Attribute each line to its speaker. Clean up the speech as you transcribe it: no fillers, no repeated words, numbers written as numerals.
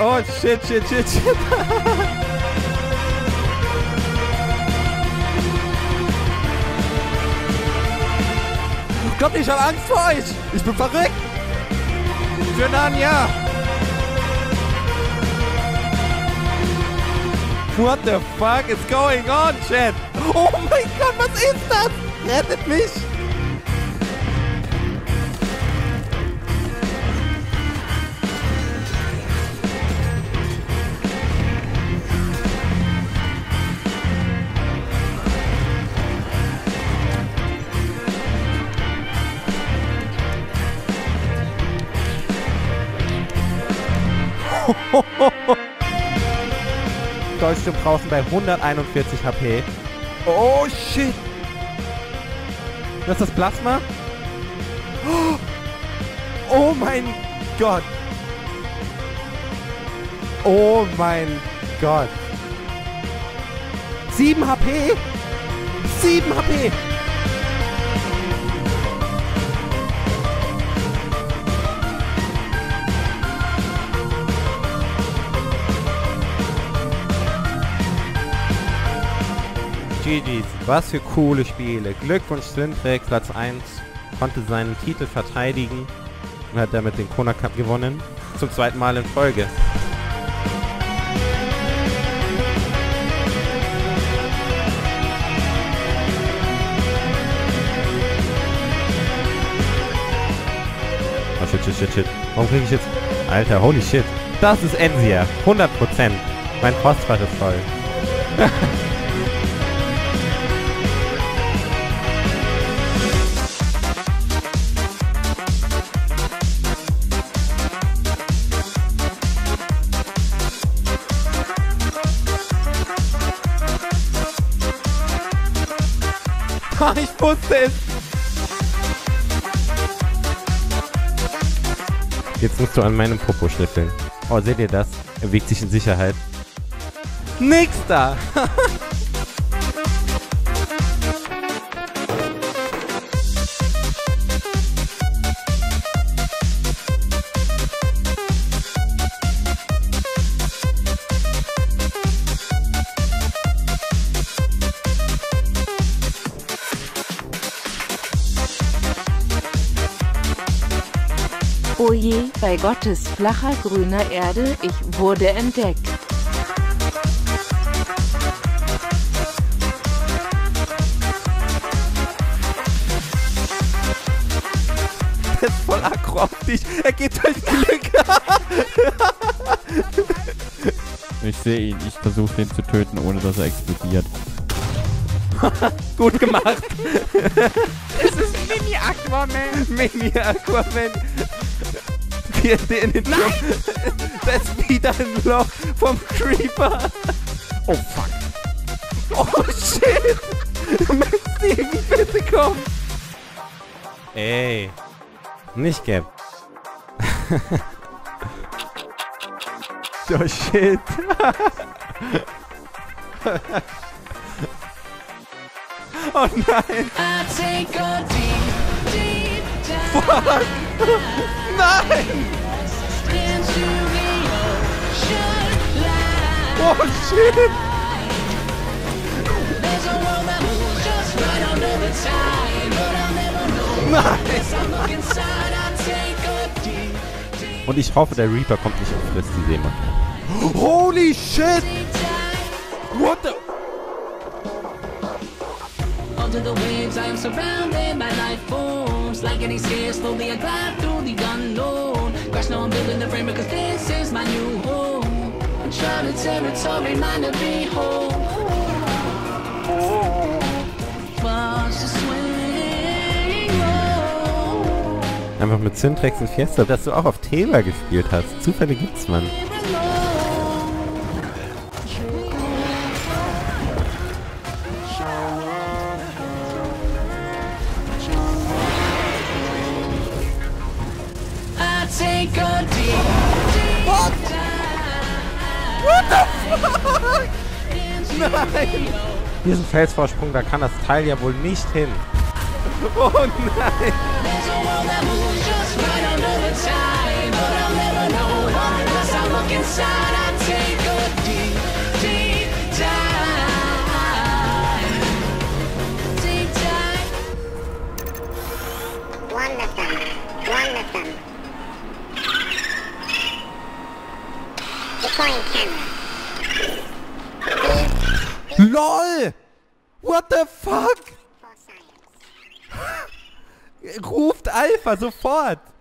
Speaker 1: Oh, shit. Kommt, ich hab Angst vor euch. Ich bin verrückt. Für Narnia. What the fuck is going on, Chat? Oh mein Gott, was ist das? Rettet mich. Goldstück draußen bei 141 HP. Oh shit! Das ist das Plasma? Oh mein Gott! Oh mein Gott! 7 HP! 7 HP! GG's, was für coole Spiele. Glückwunsch Sintrex, Platz 1, konnte seinen Titel verteidigen und hat damit den Kona Cup gewonnen. Zum zweiten Mal in Folge. Oh shit. Warum krieg ich jetzt... Alter, holy shit. Das ist Ensia, 100%. Mein Postfach ist voll. Ich wusste es! Jetzt musst du an meinem Popo schnüffeln. Oh, seht ihr das? Er wiegt sich in Sicherheit. Nix da!
Speaker 2: Oh je, bei Gottes flacher grüner Erde, ich wurde entdeckt.
Speaker 1: Der ist voll aggro auf dich. Er gibt halt Glück.
Speaker 3: Ich sehe ihn. Ich versuche den zu töten, ohne dass er explodiert.
Speaker 1: Gut gemacht. Es ist Mini-Aquaman. Mini-Aquaman. Wie er den in den Da ist wieder ein Loch vom Creeper. Oh fuck. Oh shit. Stevie, bitte komm. Ey. Nicht Gap. Oh shit. Oh nein. Fuck. Nein. Oh shit. Nein. Und ich hoffe, der Reaper kommt nicht und frisst die Seemann. Holy shit. What the... To the waves, I am surrounded by life forms. Like any scare, slowly I glide through the unknown. Gosh, now I'm building the frame because this is my new home. Uncharted territory, mine to behold. Fast to swing low. Einfach mit Sintrex und Fiesta, dass du auch auf Thema gespielt hast. Zufälle gibt's, Mann. What the fuck? Nein! Diesen Felsvorsprung, da kann das Teil ja wohl nicht hin. Oh nein!
Speaker 4: look inside, I take a deep, deep dive. Deep dive.
Speaker 5: Wonderful. Wonderful. Deploying camera.
Speaker 1: LOL! What the fuck?
Speaker 5: For science.
Speaker 1: Ruft Alpha sofort!